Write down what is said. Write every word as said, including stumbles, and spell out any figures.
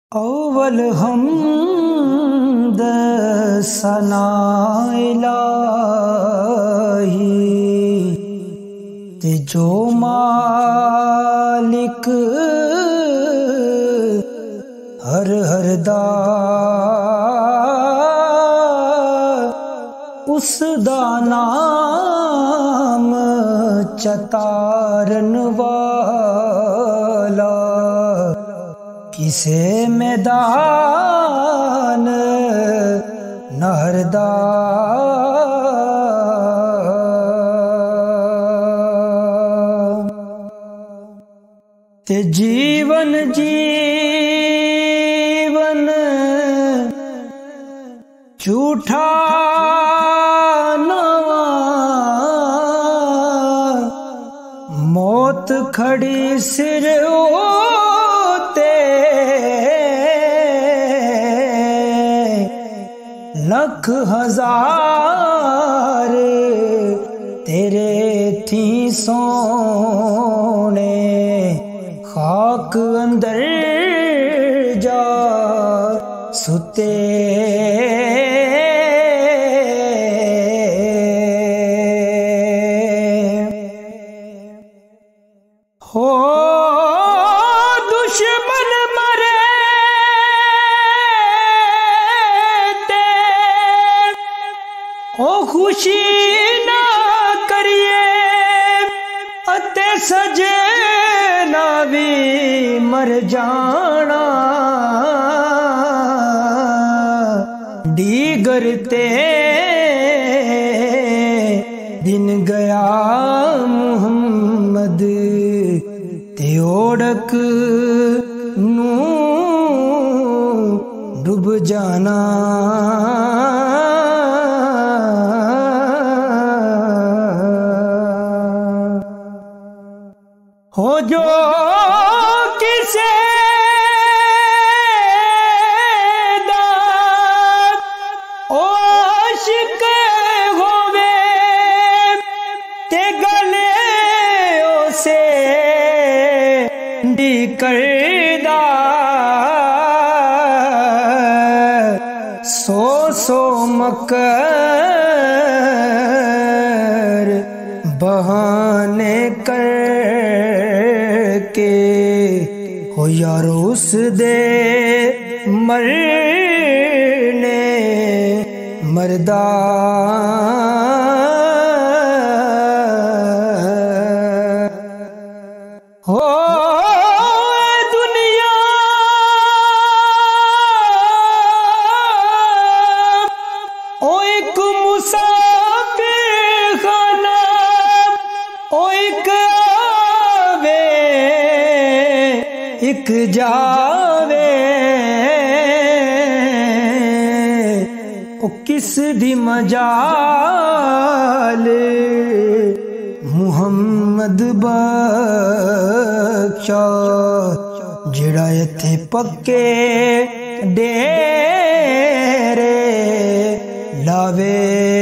अव्वल हमद सना इलाही ते जो मालिक हर हर दा उस दा नाम चतारन वाला किसे मैदान नहरदा ते जीवन जीवन झूठा नवा मौत खड़ी सिर लख हजार तेरे थी सोने खाक अंदर जा सुते हो दुश्मन मरे ओ खुशी ना करिए अते सजना भी मर जाना डीगर ते दिन गया मुहम्मद ते ओढ़क नू डूब जाना हो जो किसे दा आशिक होवे ते गले उसे दी करदा सो सो मकर बहाने कर के हो यार उस दे मरने मरदा हो दुनिया ओ एक मुसाफिर खाना ओ एक एक जावे ओ किस दी मजाल मुहम्मद बख्शा जेड़ा इत्थे पक्के डेरे लावे।